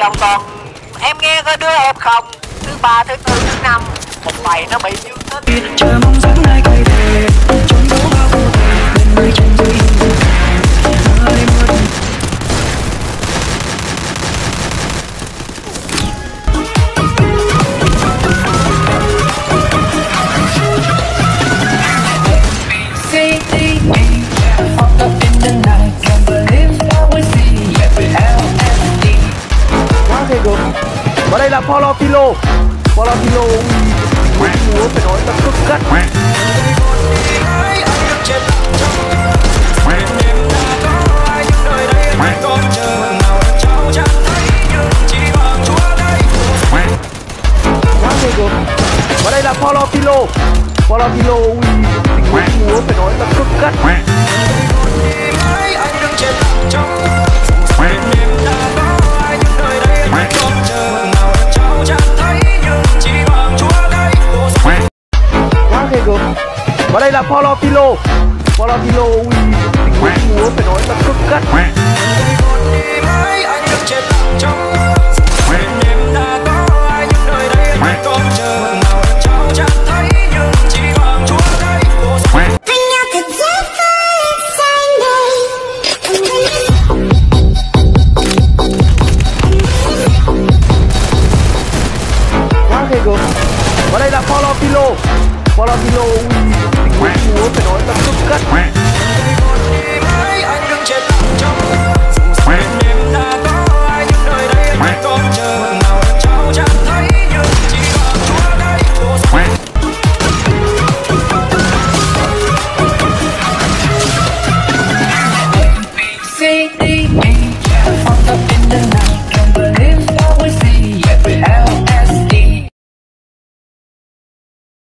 lòng toàn em nghe có đứa em không. Thứ ba, thứ tư, thứ năm một bài nó bị dương tính. Chờ mong sáng nay cây thề chống đấu bao vô thể bên mây trên dưới hình hơi mưa. Và đây là Follow múa phải nói là cực cắt. Và đây là Follow Kilo múa phải nói là cực cắt. Và đây là Follow Kilo múa phải nói là cực cắt.